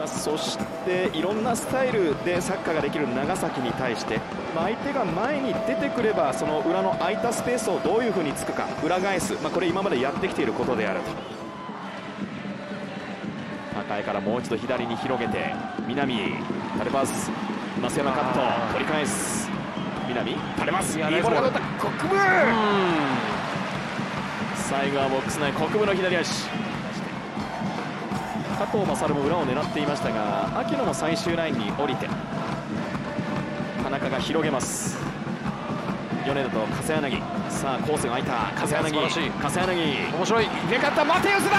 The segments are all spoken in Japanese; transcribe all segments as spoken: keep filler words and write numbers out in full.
まあ、そしていろんなスタイルでサッカーができる長崎に対して、まあ、相手が前に出てくればその裏の空いたスペースをどういうふうにつくか裏返す、まあ、これ今までやってきていることであると。高江からもう一度左に広げて南タレパス、増山カット取り返す南タレパス、いいボールが乗った国分、最後はボックス内国分の左足、加藤勝も裏を狙っていましたが秋野も最終ラインに降りて田中が広げます。米田と笠柳、さあコースが空いた笠柳、笠柳面白い入れ方ったマテウスだ、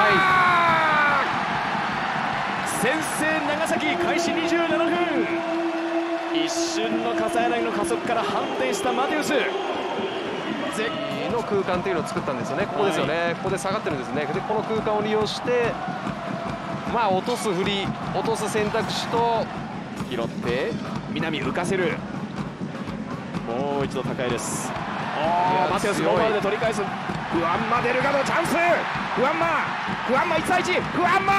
先制長崎開始にじゅうななふん、一瞬の笠柳の加速から反転したマテウス、 絶好の空間というのを作ったんですよね。ここですよね、はい、ここで下がってるんですね。でこの空間を利用してまあ落とす振り落とす選択肢と拾って南浮かせる、もう一度高いです。マテウスノーバルで取り返す、フアンマデルガドチャンス、フアンマフアンマいち対いち、フアンマ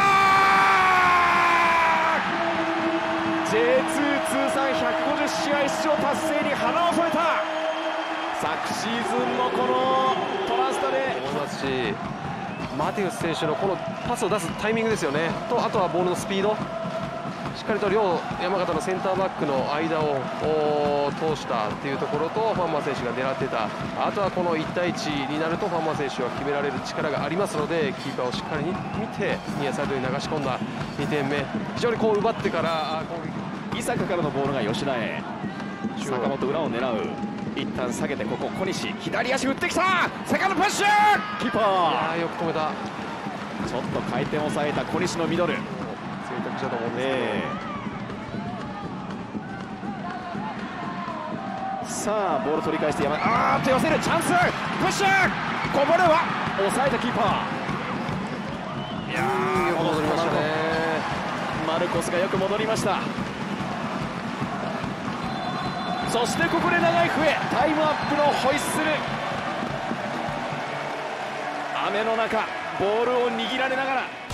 ジェイツー 通算ひゃくごじゅう試合出場達成に花を添えた、昨シーズンもこのトランスタで思いますし、マテウス選手のこのパスを出すタイミングですよねと、あとはボールのスピード、しっかりと両山形のセンターバックの間を通したっていうところと、ファンマー選手が狙ってた、あとはこのいち対いちになるとファンマー選手は決められる力がありますので、キーパーをしっかり見てニアサイドに流し込んだにてんめ、非常にこう奪ってから攻撃、伊坂からのボールが吉田へ、坂本裏を狙う、一旦下げてここ小西左足打ってきた、セカンドプッシュ、キーパー、 いやよく止めた、 ちょっと回転を抑えた小西のミドル、 選択肢だと思うんですけど、ね、 さあボール取り返して山あーっと寄せるチャンス、プッシュ、こぼれは抑えたキーパー、いやーよく戻りましたね、 マルコスがよく戻りました。そしてここで長い笛、タイムアップのホイッスル、雨の中ボールを握られながら